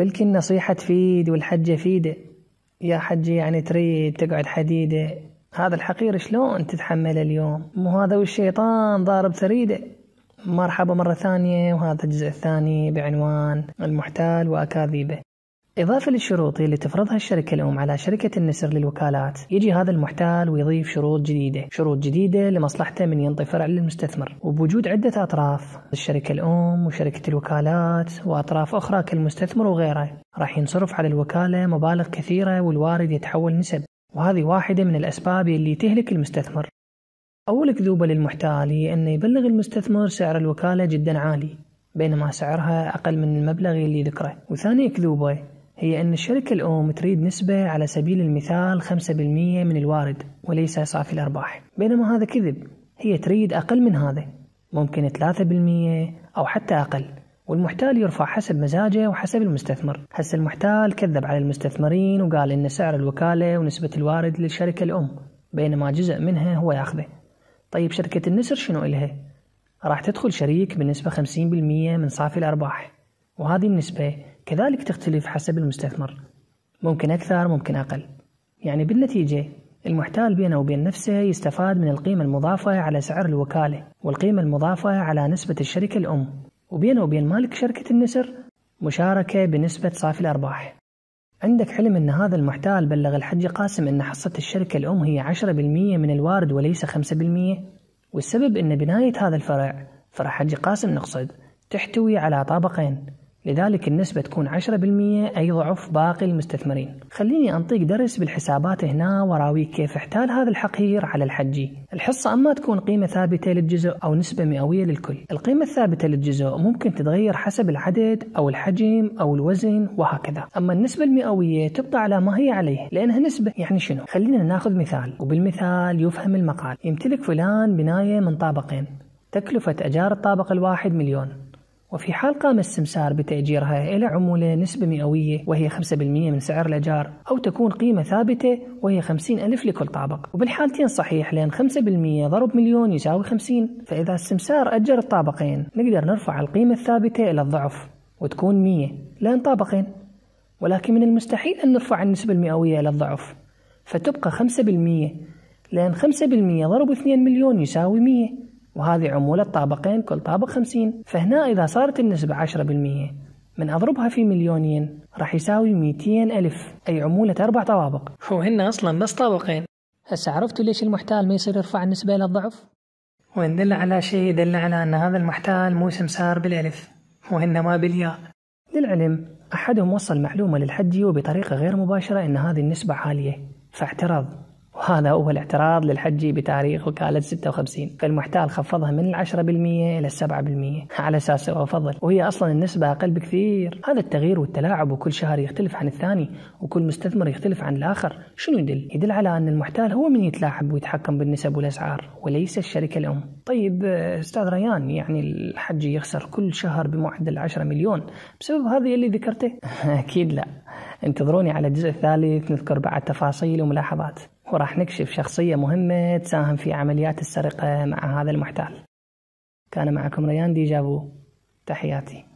بلكي النصيحة تفيد والحجة فيدة. يا حجي يعني تريد تقعد حديدة؟ هذا الحقير شلون تتحمل اليوم؟ مو هذا والشيطان ضارب ثريده. مرحبا مرة ثانية، وهذا الجزء الثاني بعنوان المحتال وأكاذيبه. إضافة للشروط اللي تفرضها الشركة الأم على شركة النسر للوكالات، يجي هذا المحتال ويضيف شروط جديدة لمصلحته من ينطي فرع للمستثمر، وبوجود عدة أطراف، الشركة الأم وشركة الوكالات وأطراف أخرى كالمستثمر وغيره، راح ينصرف على الوكالة مبالغ كثيرة والوارد يتحول نسب، وهذه واحدة من الأسباب اللي تهلك المستثمر. أول كذوبة للمحتال هي أنه يبلغ المستثمر سعر الوكالة جدا عالي بينما سعرها أقل من المبلغ اللي ذكره. وثاني كذوبة هي أن الشركة الأم تريد نسبة على سبيل المثال 5% من الوارد وليس صافي الأرباح، بينما هذا كذب، هي تريد أقل من هذا، ممكن 3% أو حتى أقل، والمحتال يرفع حسب مزاجه وحسب المستثمر. هسه المحتال كذب على المستثمرين وقال أن سعر الوكالة ونسبة الوارد للشركة الأم بينما جزء منها هو يأخذه. طيب شركة النسر شنو إلها؟ راح تدخل شريك بنسبة 50% من صافي الأرباح، وهذه النسبة كذلك تختلف حسب المستثمر، ممكن أكثر ممكن أقل. يعني بالنتيجة المحتال بينه وبين نفسه يستفاد من القيمة المضافة على سعر الوكالة والقيمة المضافة على نسبة الشركة الأم، وبينه وبين مالك شركة النسر مشاركة بنسبة صافي الأرباح. عندك علم أن هذا المحتال بلغ الحج قاسم أن حصة الشركة الأم هي 10% من الوارد وليس 5%، والسبب أن بناية هذا الفرع، فرع حج قاسم نقصد، تحتوي على طابقين، لذلك النسبة تكون 10% أي ضعف باقي المستثمرين. خليني أنطيك درس بالحسابات هنا وراويك كيف احتال هذا الحقير على الحجي. الحصة أما تكون قيمة ثابتة للجزء أو نسبة مئوية للكل. القيمة الثابتة للجزء ممكن تتغير حسب العدد أو الحجم أو الوزن وهكذا، أما النسبة المئوية تبقى على ما هي عليه لأنها نسبة. يعني شنو؟ خلينا ناخذ مثال، وبالمثال يفهم المقال. يمتلك فلان بناية من طابقين، تكلفة أجار الطابق الواحد 1,000,000، وفي حال قام السمسار بتأجيرها إلى عمولة نسبة مئوية وهي 5% من سعر الأجار، أو تكون قيمة ثابتة وهي 50,000 لكل طابق. وبالحالتين صحيح، لأن 5% ضرب 1,000,000 يساوي 50. فإذا السمسار أجر الطابقين نقدر نرفع القيمة الثابتة إلى الضعف وتكون 100 لأن طابقين، ولكن من المستحيل أن نرفع النسبة المئوية إلى الضعف فتبقى 5%، لأن 5% ضرب 2,000,000 يساوي 100، وهذه عمولة طابقين كل طابق 50. فهنا إذا صارت النسبة 10% من أضربها في 1,000,000 راح يساوي 200,000، أي عمولة 4 طوابق، وهن أصلا بس طابقين. هسه عرفتوا ليش المحتال ما يصير يرفع النسبة إلى الضعف؟ وإن دل على شيء يدل على أن هذا المحتال مو سمسار بالألف وإنما بالياء. للعلم أحدهم وصل معلومة للحجي وبطريقة غير مباشرة أن هذه النسبة عالية فاعترض، وهذا هو الاعتراض للحجي بتاريخ وكالة 56. فالمحتال خفضها من 10% إلى 7% على أساس هو فضل، وهي أصلا النسبة أقل بكثير. هذا التغيير والتلاعب وكل شهر يختلف عن الثاني وكل مستثمر يختلف عن الآخر شنو يدل؟ يدل على أن المحتال هو من يتلاعب ويتحكم بالنسب والأسعار وليس الشركة الأم. طيب أستاذ ريان، يعني الحجي يخسر كل شهر بمعدل 10 مليون بسبب هذه اللي ذكرته؟ أكيد لا، انتظروني على الجزء الثالث نذكر بعد تفاصيل وملاحظات، وراح نكشف شخصية مهمة تساهم في عمليات السرقة مع هذا المحتال. كان معكم ريان ديجافو، تحياتي.